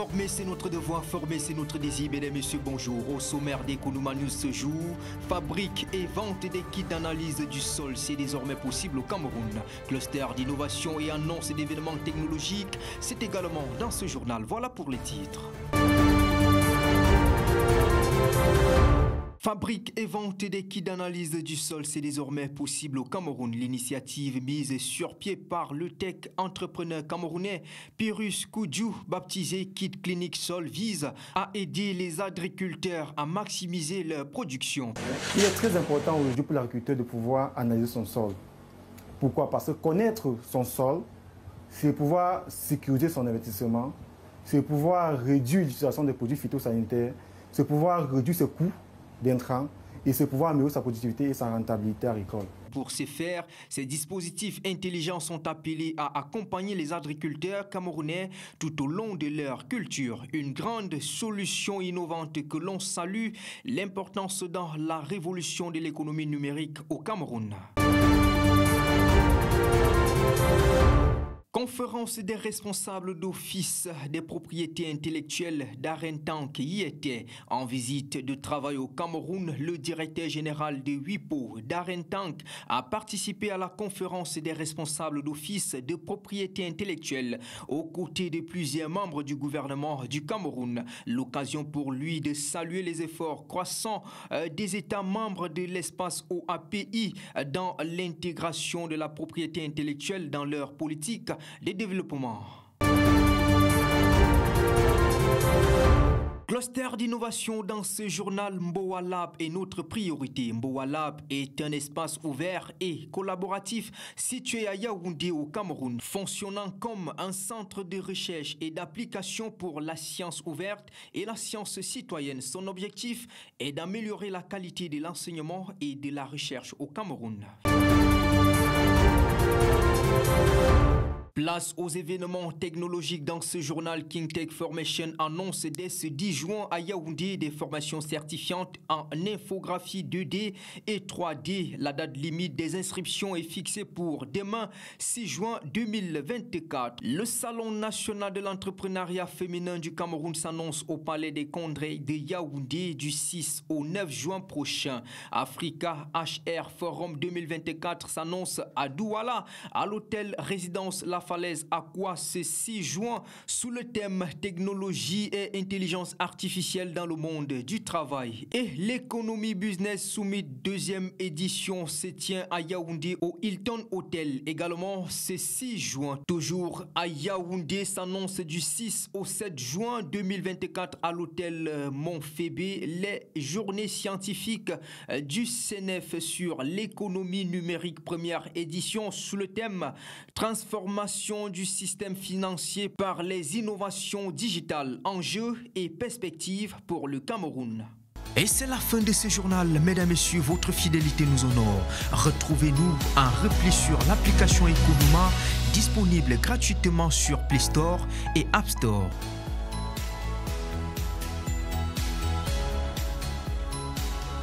Former, c'est notre devoir, former, c'est notre désir. Mesdames et messieurs, bonjour. Au sommaire d'Economa News ce jour, fabrique et vente des kits d'analyse du sol, c'est désormais possible au Cameroun. Cluster d'innovation et annonce d'événements technologiques, c'est également dans ce journal. Voilà pour les titres. Fabrique et vente des kits d'analyse du sol, c'est désormais possible au Cameroun. L'initiative mise sur pied par le tech entrepreneur camerounais Pyrrhus Koudjou, baptisé Kit Clinique Sol, vise à aider les agriculteurs à maximiser leur production. Il est très important aujourd'hui pour l'agriculteur de pouvoir analyser son sol. Pourquoi? Parce que connaître son sol, c'est pouvoir sécuriser son investissement, c'est pouvoir réduire l'utilisation des produits phytosanitaires, c'est pouvoir réduire ses coûts d'intrants et c'est pouvoir améliorer sa productivité et sa rentabilité agricole. Pour ce faire, ces dispositifs intelligents sont appelés à accompagner les agriculteurs camerounais tout au long de leur culture. Une grande solution innovante que l'on salue, l'importance dans la révolution de l'économie numérique au Cameroun. Conférence des responsables d'office des propriétés intellectuelles d'Arentank y était. En visite de travail au Cameroun, le directeur général de WIPO d'Arentank a participé à la conférence des responsables d'office de propriété intellectuelle aux côtés de plusieurs membres du gouvernement du Cameroun. L'occasion pour lui de saluer les efforts croissants des États membres de l'espace OAPI dans l'intégration de la propriété intellectuelle dans leur politique de développement. Cluster d'innovation dans ce journal, Mboa Lab est notre priorité. Mboa Lab est un espace ouvert et collaboratif situé à Yaoundé au Cameroun, fonctionnant comme un centre de recherche et d'application pour la science ouverte et la science citoyenne. Son objectif est d'améliorer la qualité de l'enseignement et de la recherche au Cameroun. Place aux événements technologiques dans ce journal. King Tech Formation annonce dès ce 10 juin à Yaoundé des formations certifiantes en infographie 2D et 3D. La date limite des inscriptions est fixée pour demain 6 juin 2024. Le Salon national de l'entrepreneuriat féminin du Cameroun s'annonce au Palais des Congrès de Yaoundé du 6 au 9 juin prochain. Africa HR Forum 2024 s'annonce à Douala à l'hôtel Résidence La Falaise Aqua ce 6 juin sous le thème technologie et intelligence artificielle dans le monde du travail. Et l'économie business summit deuxième édition se tient à Yaoundé au Hilton Hotel également ce 6 juin. Toujours à Yaoundé s'annonce du 6 au 7 juin 2024 à l'hôtel Montfébé les journées scientifiques du CNF sur l'économie numérique première édition sous le thème transformation du système financier par les innovations digitales, enjeux et perspectives pour le Cameroun. Et c'est la fin de ce journal. Mesdames et messieurs, votre fidélité nous honore. Retrouvez-nous en repli sur l'application Economa, disponible gratuitement sur Play Store et App Store.